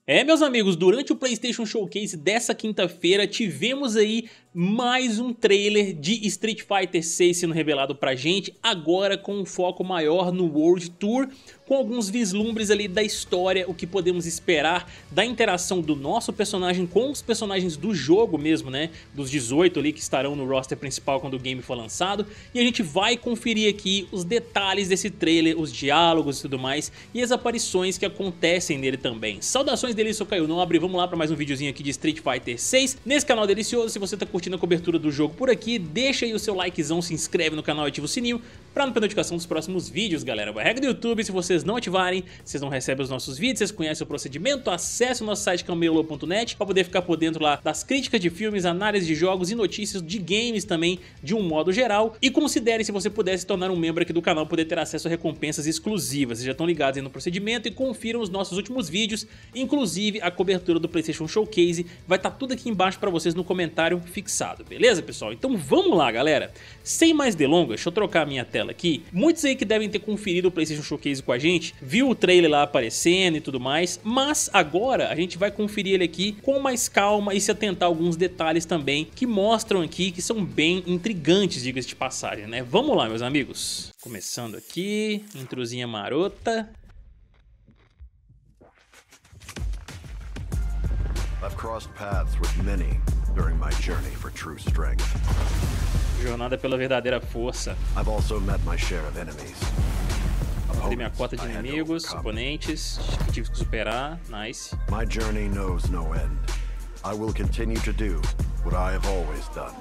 É, meus amigos, durante o PlayStation Showcase dessa quinta-feira tivemos aí mais um trailer de Street Fighter 6 sendo revelado pra gente, agora com um foco maior no World Tour, com alguns vislumbres ali da história, o que podemos esperar da interação do nosso personagem com os personagens do jogo mesmo, né, dos 18 ali que estarão no roster principal quando o game for lançado, e a gente vai conferir aqui os detalhes desse trailer, os diálogos e tudo mais, e as aparições que acontecem nele também. Saudações dele, sou Caio Nobre, vamos lá para mais um videozinho aqui de Street Fighter 6, nesse canal delicioso. Se você tá curtindo a cobertura do jogo por aqui, deixa aí o seu likezão, se inscreve no canal e ativa o sininho pra não perder notificação dos próximos vídeos, galera. A regra do YouTube, se vocês não ativarem, vocês não recebem os nossos vídeos, vocês conhecem o procedimento, acesse o nosso site camelo.net pra poder ficar por dentro lá das críticas de filmes, análise de jogos e notícias de games também, de um modo geral. E considere, se você puder, se tornar um membro aqui do canal, poder ter acesso a recompensas exclusivas. Vocês já estão ligados aí no procedimento e confiram os nossos últimos vídeos, inclusive a cobertura do PlayStation Showcase, vai estar tudo aqui embaixo pra vocês no comentário fixado, beleza, pessoal? Então vamos lá, galera. Sem mais delongas, deixa eu trocar a minha tela aqui. Muitos aí que devem ter conferido o PlayStation Showcase com a gente, viu o trailer lá aparecendo e tudo mais, mas agora a gente vai conferir ele aqui com mais calma e se atentar a alguns detalhes também que mostram aqui que são bem intrigantes, diga-se de passagem, né? Vamos lá, meus amigos. Começando aqui, introzinha marota. I've crossed paths with many during my journey for true strength. Jornada pela verdadeira força. I've also met my share of enemies. Dei minha cota de inimigos, oponentes que tive que superar. Nice. My journey knows no end. I will continue to do what I have always done.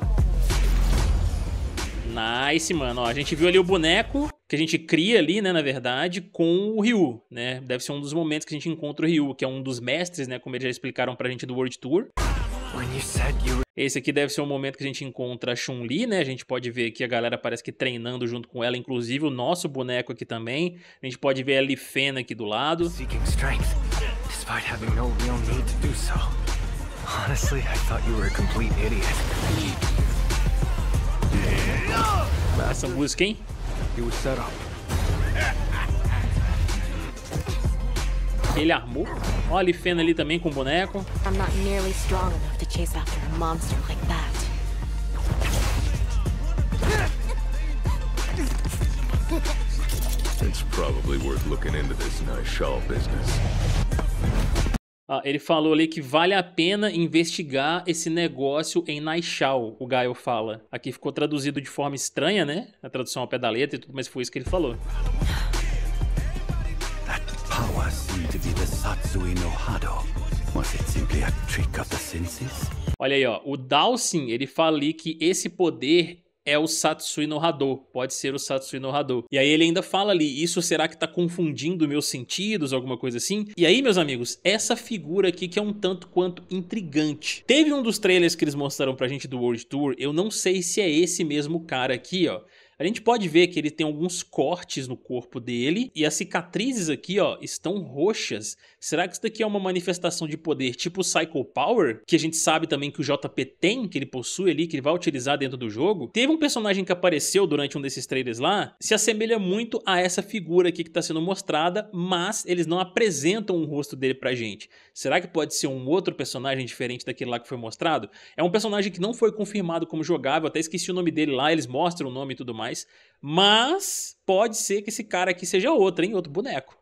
Nice, mano. Ó, a gente viu ali o boneco que a gente cria ali, né, na verdade, com o Ryu, né? Deve ser um dos momentos que a gente encontra o Ryu, que é um dos mestres, né, como eles já explicaram pra gente do World Tour. Esse aqui deve ser o momento que a gente encontra a Chun-Li, né? A gente pode ver aqui a galera parece que treinando junto com ela, inclusive o nosso boneco aqui também. A gente pode ver a Li Fen aqui do lado. Essa música, hein? Ele armou. Ó, a Li Fen ali também com o boneco. I'm not nearly strong enough to chase after a monster like that. It's probably worth looking into this Naishal business. Ah, ele falou ali que vale a pena investigar esse negócio em Naishal, o Gaio fala. Aqui ficou traduzido de forma estranha, né? A tradução ao pé da letra e tudo, mas foi isso que ele falou. Power seemed to be the Satsui no Hado. Was it simply a trick of the senses? Olha aí, ó, o Dhalsim, ele fala ali que esse poder é o Satsui no Hado, pode ser o Satsui no Hado. E aí ele ainda fala ali, isso será que tá confundindo meus sentidos, alguma coisa assim? E aí, meus amigos, essa figura aqui que é um tanto quanto intrigante. Teve um dos trailers que eles mostraram pra gente do World Tour, eu não sei se é esse mesmo cara aqui, ó. A gente pode ver que ele tem alguns cortes no corpo dele e as cicatrizes aqui, ó, estão roxas. Será que isso daqui é uma manifestação de poder tipo Psycho Power? Que a gente sabe também que o JP tem, que ele possui ali, que ele vai utilizar dentro do jogo. Teve um personagem que apareceu durante um desses trailers lá, se assemelha muito a essa figura aqui que está sendo mostrada, mas eles não apresentam o rosto dele pra gente. Será que pode ser um outro personagem diferente daquele lá que foi mostrado? É um personagem que não foi confirmado como jogável, até esqueci o nome dele lá, eles mostram o nome e tudo mais. Mas pode ser que esse cara aqui seja outro, hein? Outro boneco.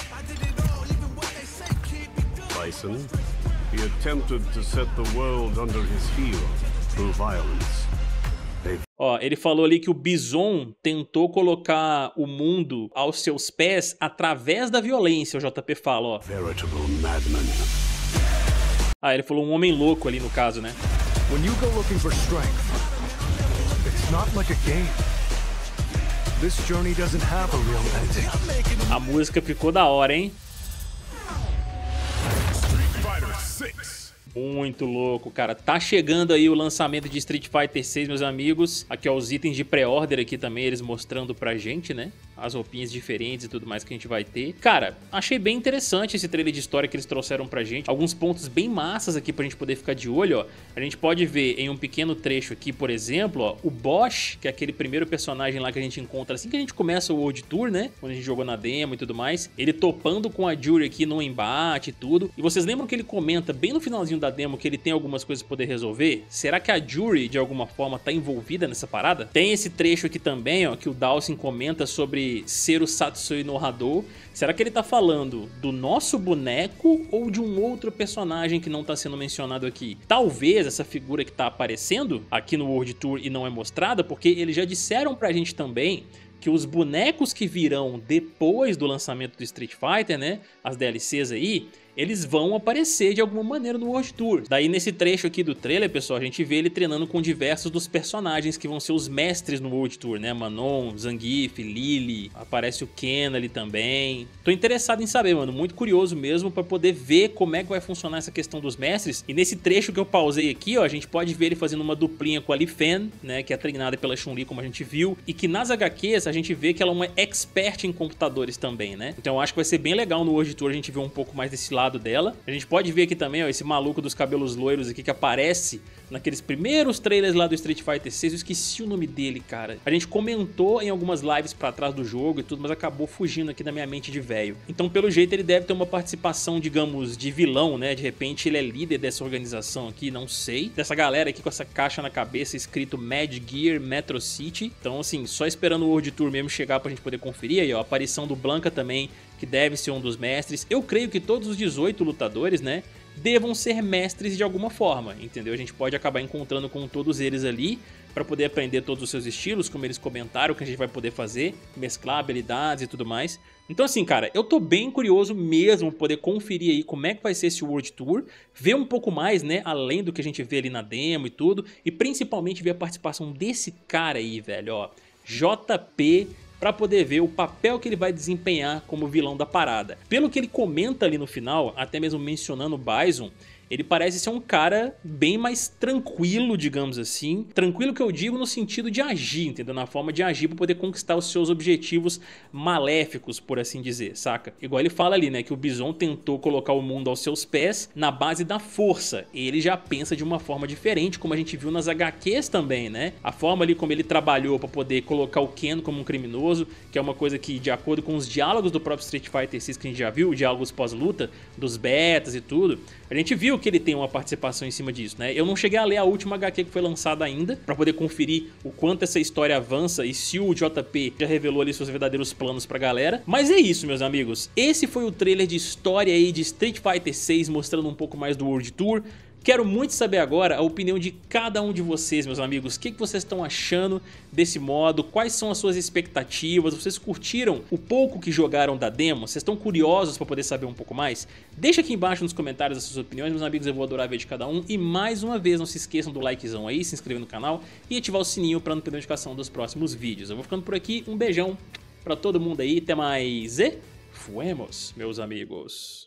Bison, he attempted to set the world under his heel through violence. Ó, ele falou ali que o Bison tentou colocar o mundo aos seus pés através da violência, o JP fala, ó. Veritable madman. Ah, ele falou um homem louco ali no caso, né? When you go looking for strength, it's not like a game. This journey doesn't have a real ending. A música ficou da hora, hein? Muito louco, cara. Tá chegando aí o lançamento de Street Fighter 6, meus amigos. Aqui, ó, os itens de pré-order aqui também, eles mostrando pra gente, né? as roupinhas diferentes e tudo mais que a gente vai ter. Cara, achei bem interessante esse trailer de história que eles trouxeram pra gente. Alguns pontos bem massas aqui pra gente poder ficar de olho, ó. A gente pode ver em um pequeno trecho aqui, por exemplo, ó, o Bosch, que é aquele primeiro personagem lá que a gente encontra assim que a gente começa o World Tour, né? Quando a gente jogou na demo e tudo mais. Ele topando com a Yuri aqui no embate e tudo. E vocês lembram que ele comenta bem no finalzinho da demo que ele tem algumas coisas pra poder resolver? Será que a Yuri, de alguma forma, tá envolvida nessa parada? Tem esse trecho aqui também, ó, que o Dawson comenta sobre ser o Satsui no Hado. Será que ele tá falando do nosso boneco ou de um outro personagem que não tá sendo mencionado aqui? Talvez essa figura que tá aparecendo aqui no World Tour e não é mostrada, porque eles já disseram pra gente também que os bonecos que virão depois do lançamento do Street Fighter, né, as DLCs aí, eles vão aparecer de alguma maneira no World Tour. Daí nesse trecho aqui do trailer, pessoal, a gente vê ele treinando com diversos dos personagens que vão ser os mestres no World Tour, né? Manon, Zangief, Lily, aparece o Ken ali também. Tô interessado em saber, mano, muito curioso mesmo pra poder ver como é que vai funcionar essa questão dos mestres. E nesse trecho que eu pausei aqui, ó, a gente pode ver ele fazendo uma duplinha com a Li Fan, né? Que é treinada pela Chun-Li, como a gente viu. E que nas HQs a gente vê que ela é uma expert em computadores também, né? Então eu acho que vai ser bem legal no World Tour a gente ver um pouco mais desse lado dela. A gente pode ver aqui também, ó, esse maluco dos cabelos loiros aqui que aparece naqueles primeiros trailers lá do Street Fighter 6. Eu esqueci o nome dele, cara. A gente comentou em algumas lives pra trás do jogo e tudo, mas acabou fugindo aqui da minha mente de velho. Então, pelo jeito, ele deve ter uma participação, digamos, de vilão, né? De repente, ele é líder dessa organização aqui, não sei. Dessa galera aqui com essa caixa na cabeça escrito Mad Gear Metro City. Então, assim, só esperando o World Tour mesmo chegar pra gente poder conferir. Aí, ó, a aparição do Blanca também, que deve ser um dos mestres. Eu creio que todos os 18 lutadores, né, devam ser mestres de alguma forma, entendeu? A gente pode acabar encontrando com todos eles ali para poder aprender todos os seus estilos, como eles comentaram que a gente vai poder fazer, mesclar habilidades e tudo mais. Então assim, cara, eu tô bem curioso mesmo poder conferir aí como é que vai ser esse World Tour, ver um pouco mais, né, além do que a gente vê ali na demo e tudo, e principalmente ver a participação desse cara aí, velho, ó, JP, para poder ver o papel que ele vai desempenhar como vilão da parada. Pelo que ele comenta ali no final, até mesmo mencionando o Bison, ele parece ser um cara bem mais tranquilo, digamos assim. Tranquilo que eu digo no sentido de agir, entendeu? Na forma de agir para poder conquistar os seus objetivos maléficos, por assim dizer, saca? Igual ele fala ali, né, que o Bison tentou colocar o mundo aos seus pés na base da força. Ele já pensa de uma forma diferente, como a gente viu nas HQs também, né? A forma ali como ele trabalhou para poder colocar o Ken como um criminoso, que é uma coisa que, de acordo com os diálogos do próprio Street Fighter 6 que a gente já viu, diálogos pós-luta, dos betas e tudo, a gente viu que ele tem uma participação em cima disso, né? Eu não cheguei a ler a última HQ que foi lançada ainda, pra poder conferir o quanto essa história avança e se o JP já revelou ali seus verdadeiros planos pra galera. Mas é isso, meus amigos. Esse foi o trailer de história aí de Street Fighter 6, mostrando um pouco mais do World Tour. Quero muito saber agora a opinião de cada um de vocês, meus amigos. O que vocês estão achando desse modo? Quais são as suas expectativas? Vocês curtiram o pouco que jogaram da demo? Vocês estão curiosos para poder saber um pouco mais? Deixa aqui embaixo nos comentários as suas opiniões, meus amigos. Eu vou adorar ver de cada um. E mais uma vez, não se esqueçam do likezão aí, se inscrever no canal e ativar o sininho para não perder a notificação dos próximos vídeos. Eu vou ficando por aqui. Um beijão para todo mundo aí. Até mais e fuemos, meus amigos.